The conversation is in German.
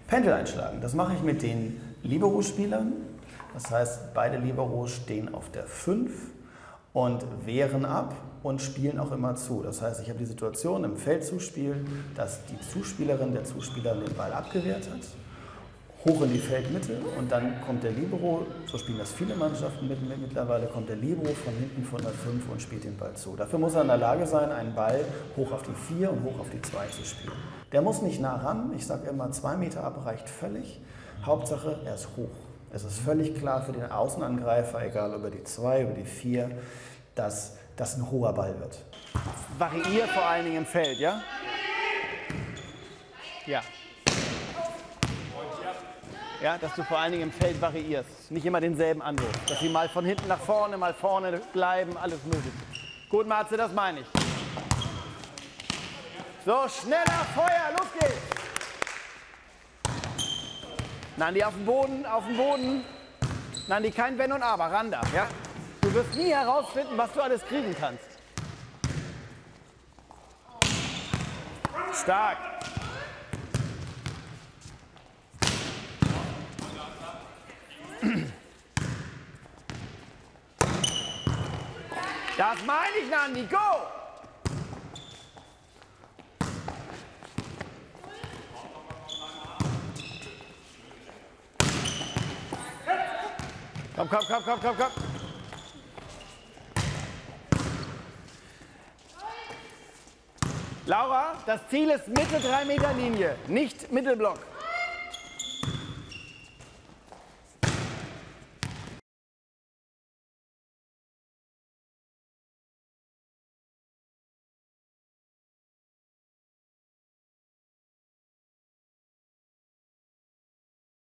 Pendel einschlagen, das mache ich mit den Libero-Spielern. Das heißt, beide Liberos stehen auf der 5 und wehren ab und spielen auch immer zu. Das heißt, ich habe die Situation im Feldzuspiel, dass die Zuspielerin, der Zuspieler den Ball abgewehrt hat, hoch in die Feldmitte und dann kommt der Libero, so spielen das viele Mannschaften mittlerweile, kommt der Libero von hinten von der 5 und spielt den Ball zu. Dafür muss er in der Lage sein, einen Ball hoch auf die 4 und hoch auf die 2 zu spielen. Der muss nicht nah ran, ich sage immer 2 Meter ab reicht völlig. Hauptsache, er ist hoch. Es ist völlig klar für den Außenangreifer, egal über die 2, über die 4, dass das ein hoher Ball wird. Variiert vor allen Dingen im Feld, ja? Ja. Ja, dass du vor allen Dingen im Feld variierst. Nicht immer denselben Anwurf. Dass sie mal von hinten nach vorne, mal vorne bleiben, alles möglich. Gut, Matze, das meine ich. So, schneller, Feuer, los geht's! Nandi, auf den Boden, auf den Boden. Nandi, kein Wenn und Aber, ran da, ja? Du wirst nie herausfinden, was du alles kriegen kannst. Stark. Das meine ich, Nandi, go! Komm, komm, komm, komm, komm, komm. Laura, das Ziel ist Mitte 3 Meter Linie, nicht Mittelblock.